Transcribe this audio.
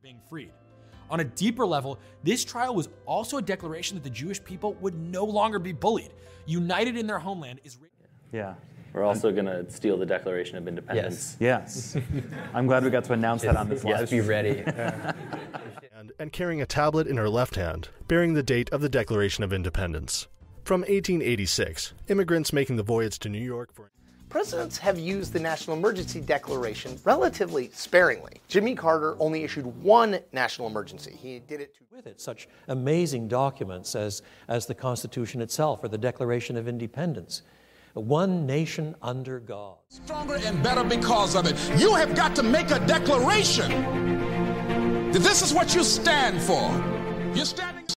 being freed. On a deeper level, this trial was also a declaration that the Jewish people would no longer be bullied. United in their homeland is... Yeah. We're also going to steal the Declaration of Independence. Yes. I'm glad we got to announce that on this live. Just be ready. And carrying a tablet in her left hand, bearing the date of the Declaration of Independence. From 1886, immigrants making the voyage to New York for... Presidents have used the National Emergency Declaration relatively sparingly. Jimmy Carter only issued one national emergency. He did it with it such amazing documents as the Constitution itself or the Declaration of Independence. One nation under God. Stronger and better because of it. You have got to make a declaration that this is what you stand for. You stand